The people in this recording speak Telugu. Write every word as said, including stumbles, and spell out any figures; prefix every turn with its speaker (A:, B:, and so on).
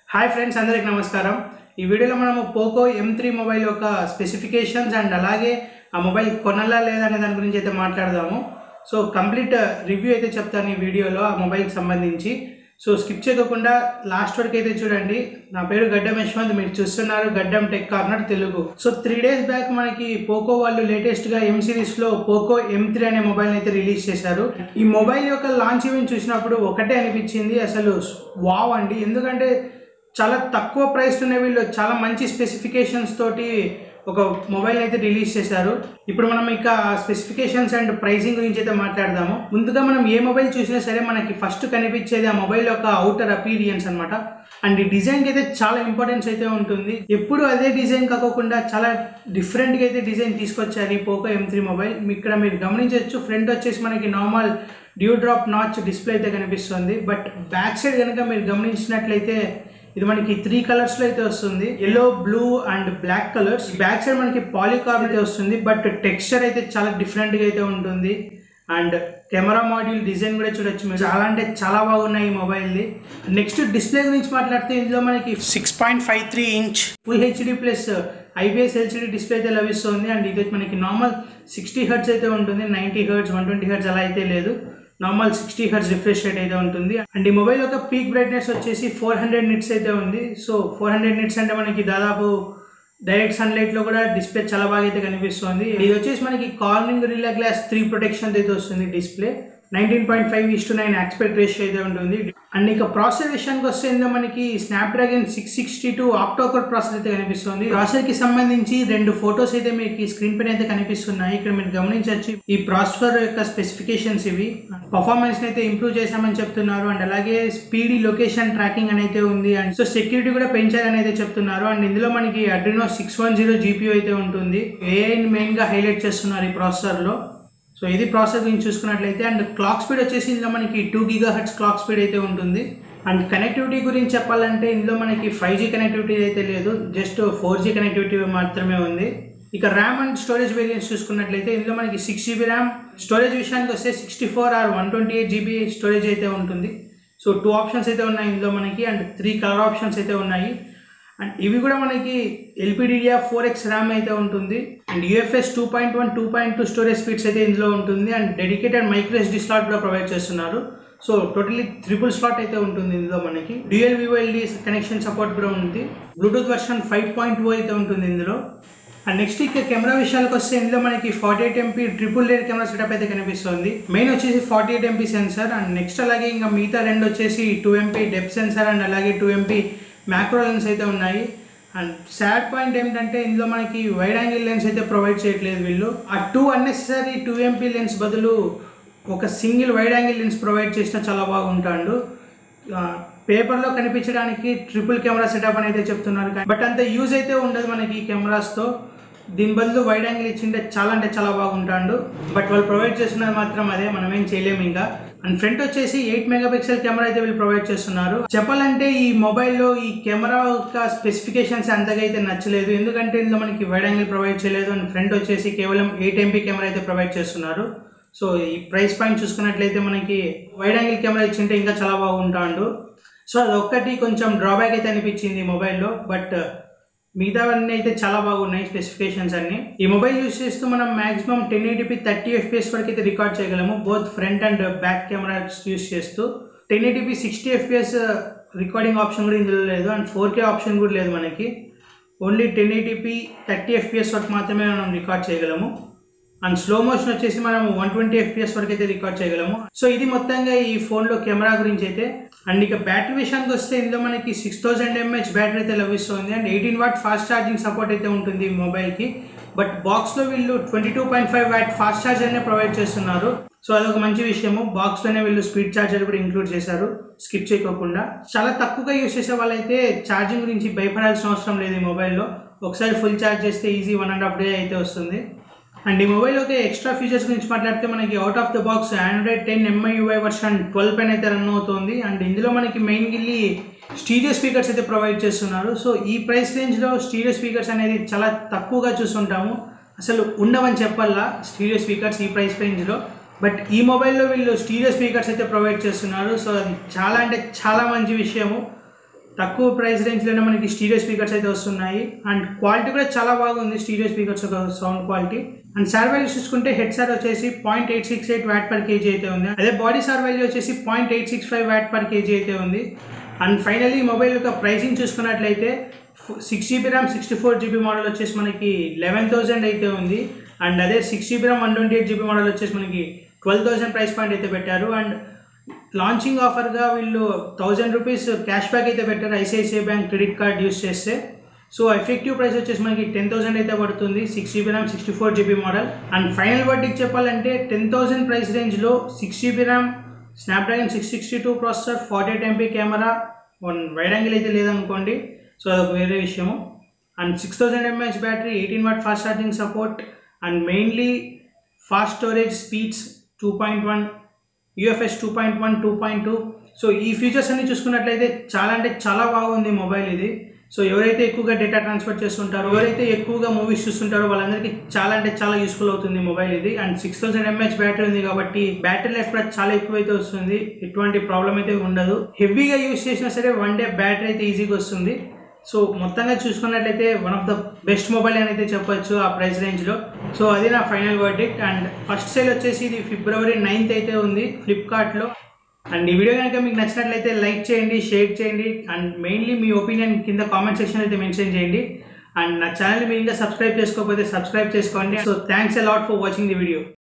A: హాయ్ ఫ్రెండ్స్, అందరికి నమస్కారం. ఈ వీడియోలో మనము పోకో ఎం త్రీ మొబైల్ యొక్క స్పెసిఫికేషన్స్ అండ్ అలాగే ఆ మొబైల్ కొనాలా లేదా అనే దాని గురించి అయితే మాట్లాడదాము. సో కంప్లీట్ రివ్యూ అయితే చెప్తాను ఈ వీడియోలో ఆ మొబైల్కి సంబంధించి. సో స్కిప్ చేయకుండా లాస్ట్ వరకు అయితే చూడండి. నా పేరు గడ్డం యశ్వంత్, మీరు చూస్తున్నారు Gaddam tech corner Telugu. So three days back మనకి పోకో వాళ్ళు లేటెస్ట్గా ఎం సిరీస్లో పోకో ఎం త్రీ అనే మొబైల్ అయితే రిలీజ్ చేశారు. ఈ మొబైల్ యొక్క లాంచ్ ఈవెంట్ చూసినప్పుడు ఒకటే అనిపించింది, అసలు వావ్ అండి. ఎందుకంటే చాలా తక్కువ ప్రైస్ ఉన్న వీళ్ళు చాలా మంచి స్పెసిఫికేషన్స్ తోటి ఒక మొబైల్ అయితే రిలీజ్ చేశారు. ఇప్పుడు మనం ఇక స్పెసిఫికేషన్స్ అండ్ ప్రైసింగ్ గురించి అయితే మాట్లాడదాము. ముందుగా మనం ఏ మొబైల్ చూసినా సరే మనకి ఫస్ట్ కనిపించేది ఆ మొబైల్ యొక్క అవుటర్ అపీరియన్స్ అనమాట. అండ్ ఈ డిజైన్కి అయితే చాలా ఇంపార్టెన్స్ అయితే ఉంటుంది. ఎప్పుడు అదే డిజైన్ కాకుండా చాలా డిఫరెంట్గా అయితే డిజైన్ తీసుకొచ్చారు ఈ పోకో ఎం త్రీ మొబైల్. ఇక్కడ మీరు గమనించవచ్చు, ఫ్రంట్ వచ్చేసి మనకి normal dew drop notch display అయితే కనిపిస్తుంది. బట్ బ్యాక్ సైడ్ కనుక మీరు గమనించినట్లయితే ఇది మనకి త్రీ కలర్స్ లో అయితే వస్తుంది, yellow, blue and black colours. Back side మనకి పాలికార్బన్ అయితే వస్తుంది, బట్ టెక్స్చర్ అయితే చాలా డిఫరెంట్ గా అయితే ఉంటుంది. అండ్ కెమెరా మాడ్యూల్ డిజైన్ కూడా చూడొచ్చు మీరు, చాలా అంటే చాలా బాగున్నాయి ఈ మొబైల్ ది. నెక్స్ట్ డిస్ప్లే గురించి మాట్లాడితే ఇందులో మనకి six point five three inch full HD plus IPS LCD display అయితే లభిస్తుంది. అండ్ ఇది మనకి నార్మల్ సిక్స్టీ హెర్ట్జ్ అయితే ఉంటుంది, ninety hertz one twenty hertz అలా అయితే లేదు. Normal sixty hertz refresh rate అయితే ఉంటుంది. అండ్ ఈ మొబైల్ యొక్క పీక్ బ్రైట్నెస్ వచ్చేసి ఫోర్ హండ్రెడ్ నిట్స్ అయితే ఉంది. సో ఫోర్ హండ్రెడ్ నిట్స్ అంటే మనకి దాదాపు డైరెక్ట్ సన్లైట్ లో కూడా డిస్ప్లే చాలా బాగా అయితే కనిపిస్తుంది. ఇది వచ్చేసి మనకి Corning Gorilla glass three protection అయితే వస్తుంది. Display nineteen point five is to nine aspect ratio అయితే ఉంటుంది. అండ్ ఇక ప్రాసెసర్ విషయానికి వస్తే ఇందులో మనకి Snapdragon six sixty two octacore processor అయితే కనిపిస్తుంది. ప్రాసెసర్ కి సంబంధించి రెండు ఫోటోస్ అయితే మీకు స్క్రీన్ పైన అయితే కనిపిస్తున్నాయి. ఇక్కడ మీరు గమనించవచ్చు ఈ ప్రాసెసర్ యొక్క స్పెసిఫికేషన్స్ ఇవి. పర్ఫార్మెన్స్ అయితే ఇంప్రూవ్ చేశామని చెప్తున్నారు. అండ్ అలాగే స్పీడ్ లొకేషన్ ట్రాకింగ్ అనేది ఉంది. అండ్ సో సెక్యూరిటీ కూడా పెంచారని అయితే చెప్తున్నారు. అండ్ ఇందులో మనకి Adreno six one zero GPU అయితే ఉంటుంది. ఏఐని మెయిన్ గా హైలైట్ చేస్తున్నారు ఈ ప్రాసెసర్ లో. సో ఇది ప్రాసెసర్ గురించి చూసుకున్నట్లయితే. అండ్ క్లాక్ స్పీడ్ వచ్చేసి ఇందులో మనకి two giga hertz clock speed అయితే ఉంటుంది. అండ్ కనెక్టివిటీ గురించి చెప్పాలంటే ఇందులో మనకి ఫైవ్ జీ కనెక్టివిటీ అయితే లేదు, జస్ట్ ఫోర్ జీ కనెక్టివిటీ మాత్రమే ఉంది. ఇక ర్యామ్ అండ్ స్టోరేజ్ వేరియంట్స్ చూసుకున్నట్లయితే ఇందులో మనకి సిక్స్ జీబీ ర్యామ్, స్టోరేజ్ విషయానికి వస్తే sixty four or one twenty eight GB storage అయితే ఉంటుంది. సో టూ ఆప్షన్స్ అయితే ఉన్నాయి ఇందులో మనకి. అండ్ త్రీ కలర్ ఆప్షన్స్ అయితే ఉన్నాయి. అండ్ ఇవి కూడా మనకి ఎల్పిడిడిఆర్ ఫోర్ ఎక్స్ ర్యామ్ అయితే ఉంటుంది. And UFS two point one two point two storage speeds అయితే ఇందులో ఉంటుంది. And dedicated micro SD slot కూడా ప్రొవైడ్ చేస్తున్నారు. సో టోటలీ ట్రిపుల్ స్లాట్ అయితే ఉంటుంది ఇందులో మనకి. డ్యూయల్ వివోఎల్డి కనెక్షన్ సపోర్ట్ కూడా ఉంది. Bluetooth version five point O అయితే ఉంటుంది ఇందులో. అండ్ నెక్స్ట్ ఇక కెమెరా విషయాలకు వస్తే ఇందులో మనకి forty eight MP triple layer camera setup అయితే కనిపిస్తుంది. మెయిన్ వచ్చేసి forty eight MP sensor. And next అలాగే ఇంకా మిగతా రెండు వచ్చేసి two MP depth sensor and అలాగే టూ ఎంపీ మ్యాక్రో లెన్స్ అయితే ఉన్నాయి. అండ్ సాడ్ పాయింట్ ఏంటంటే ఇందులో మనకి వైడ్ యాంగిల్ లెన్స్ అయితే ప్రొవైడ్ చేయట్లేదు వీళ్ళు. ఆ two unnecessary two MP lens బదులు ఒక single wide angle lens provide చేసినా చాలా బాగుంటాడు. పేపర్లో కనిపించడానికి ట్రిపుల్ కెమెరా సెటప్ అని అయితే చెప్తున్నారు, బట్ అంత యూజ్ అయితే ఉండదు మనకి ఈ కెమెరాస్తో. దీని బదులు వైడ్ యాంగిల్ ఇచ్చింటే చాలా అంటే చాలా బాగుంటాడు. బట్ వాళ్ళు ప్రొవైడ్ చేస్తున్నది మాత్రం అదే, మనం ఏం చేయలేము ఇంకా. అండ్ ఫ్రంట్ వచ్చేసి ఎయిట్ మెగా పిక్సెల్ కెమెరా అయితే వీళ్ళు ప్రొవైడ్ చేస్తున్నారు. చెప్పాలంటే ఈ మొబైల్లో ఈ కెమెరా యొక్క స్పెసిఫికేషన్స్ అంతగా అయితే నచ్చలేదు, ఎందుకంటే ఇందులో మనకి వైడ్ యాంగిల్ ప్రొవైడ్ చేయలేదు. అండ్ ఫ్రంట్ వచ్చేసి కేవలం ఎయిట్ ఎంపీ కెమెరా అయితే ప్రొవైడ్ చేస్తున్నారు. సో ఈ ప్రైస్ పాయింట్ చూసుకున్నట్లయితే మనకి వైడ్ యాంగిల్ కెమెరా ఇచ్చింటే ఇంకా చాలా బాగుంటాడు. సో అదొక్కటి కొంచెం డ్రాబ్యాక్ అయితే అనిపించింది ఈ మొబైల్లో. బట్ మిగతావన్నీ అయితే చాలా బాగున్నాయి స్పెసిఫికేషన్స్ అన్ని. ఈ మొబైల్ యూస్ చేస్తూ మనం maximum ten eighty p thirty FPS వరకు అయితే రికార్డ్ చేయగలము, both front and back cameras use చేస్తూ. Ten eighty p sixty FPS recording option కూడా ఇందులో లేదు. అండ్ ఫోర్ కే ఆప్షన్ కూడా లేదు మనకి. Only ten eighty p thirty FPS వరకు మాత్రమే మనం రికార్డ్ చేయగలము. అండ్ స్లో మోషన్ వచ్చేసి మనం వన్ ట్వంటీ ఎఫ్పిఎస్ వరకు అయితే రికార్డ్ చేయగలము. సో ఇది మొత్తంగా ఈ ఫోన్లో కెమెరా గురించి అయితే. అండ్ ఇక బ్యాటరీ విషయానికి వస్తే ఇందులో మనకి సిక్స్ థౌసండ్ ఎంహెచ్ బ్యాటరీ అయితే లభిస్తుంది. And eighteen watt fast charging support అయితే ఉంటుంది ఈ మొబైల్కి. బట్ బాక్స్లో వీళ్ళు twenty two point five watt fast ఛార్జర్నే ప్రొవైడ్ చేస్తున్నారు. సో అదొక మంచి విషయము. బాక్స్లోనే వీళ్ళు స్పీడ్ ఛార్జర్ కూడా ఇంక్లూడ్ చేశారు, స్కిప్ చేయకోకుండా. చాలా తక్కువగా యూస్ చేసే వాళ్ళైతే ఛార్జింగ్ గురించి భయపడాల్సిన అవసరం లేదు ఈ మొబైల్లో. ఒకసారి ఫుల్ ఛార్జ్ చేస్తే easy one and half day అయితే వస్తుంది. అండ్ ఈ మొబైల్ ఒక ఎక్స్ట్రా ఫీచర్స్ గురించి మాట్లాడితే మనకి out of the box Android ten MIUI version twelve పైన అయితే రన్ అవుతుంది. అండ్ ఇందులో మనకి మెయిన్ గిల్లి స్టీరియో స్పీకర్స్ అయితే ప్రొవైడ్ చేస్తున్నారు. సో ఈ ప్రైస్ రేంజ్లో స్టీరియో స్పీకర్స్ అనేది చాలా తక్కువగా చూస్తుంటాము, అసలు ఉండవని చెప్పాలా స్టీరియో స్పీకర్స్ ఈ ప్రైస్ రేంజ్లో. బట్ ఈ మొబైల్లో వీళ్ళు స్టీరియో స్పీకర్స్ అయితే ప్రొవైడ్ చేస్తున్నారు. సో అది చాలా అంటే చాలా మంచి విషయము. తక్కువ ప్రైస్ రేంజ్లోనే మనకి స్టీరియో స్పీకర్స్ అయితే వస్తున్నాయి అండ్ క్వాలిటీ కూడా చాలా బాగుంది స్టీరియో స్పీకర్స్ ఒక sound quality. And SAR value చూసుకుంటే హెడ్ సార్ వచ్చేసి point eight six eight watt per KG అయితే ఉంది. అదే బాడీ సార్ వాల్యూ వచ్చేసి point eight six five watt per KG అయితే ఉంది. అండ్ ఫైనల్లీ ఈ మొబైల్ యొక్క ప్రైసింగ్ చూసుకున్నట్లయితే six GB RAM sixty four GB model వచ్చేసి మనకి లెవెన్ థౌసండ్ అయితే ఉంది. అండ్ అదే six GB RAM one twenty eight GB model వచ్చేసి మనకి ట్వెల్వ్ థౌసండ్ ప్రైస్ పాయింట్ అయితే పెట్టారు. అండ్ లాంచింగ్ ఆఫర్గా వీళ్ళు థౌజండ్ రూపీస్ క్యాష్ బ్యాక్ అయితే పెట్టారు ICICI bank credit card use చేస్తే. సో ఎఫెక్టివ్ ప్రైస్ వచ్చేసి మనకి టెన్ థౌసండ్ అయితే పడుతుంది six GB RAM sixty four GB model. And final verdict చెప్పాలంటే టెన్ థౌసండ్ ప్రైస్ రేంజ్లో six GB RAM Snapdragon six sixty two processor forty eight MP camera one wide angle అయితే లేదనుకోండి, సో అదొక వేరే విషయము. And six thousand mAh battery, eighteen watt fast charging support and mainly fast storage speeds two point one UFS two point one two point two. So ఈ ఫీచర్స్ అన్ని చూసుకున్నట్లయితే చాలా అంటే చాలా బాగుంది మొబైల్ ఇది. సో ఎవరైతే ఎక్కువగా డేటా ట్రాన్స్ఫర్ చేస్తుంటారో, ఎవరైతే ఎక్కువగా మూవీస్ చూస్తుంటారో వాళ్ళందరికీ చాలా అంటే చాలా యూస్ఫుల్ అవుతుంది మొబైల్ ఇది. And six thousand mAh battery ఉంది కాబట్టి బ్యాటరీ లైఫ్ కూడా చాలా ఎక్కువైతే వస్తుంది, ఎటువంటి ప్రాబ్లం అయితే ఉండదు. హెవీగా యూస్ చేసినా సరే వన్ డే బ్యాటరీ అయితే ఈజీగా వస్తుంది. సో మొత్తంగా చూసుకున్నట్లయితే one of the best mobile అని అయితే చెప్పొచ్చు ఆ ప్రైస్ రేంజ్లో. సో అది నా final verdict. And first sale వచ్చేసి ఇది ఫిబ్రవరి నైన్త్ అయితే ఉంది ఫ్లిప్కార్ట్లో. అండ్ ఈ వీడియో కనుక మీకు నచ్చినట్లయితే లైక్ చేయండి, షేర్ చేయండి అండ్ మెయిన్లీ మీ ఒపీనియన్ కింద కామెంట్ సెక్షన్ అయితే మెన్షన్ చేయండి. అండ్ నా ఛానల్ మీరు ఇంకా సబ్స్క్రైబ్ చేసుకోకపోతే సబ్స్క్రైబ్ చేసుకోండి. So thanks a lot for watching the video.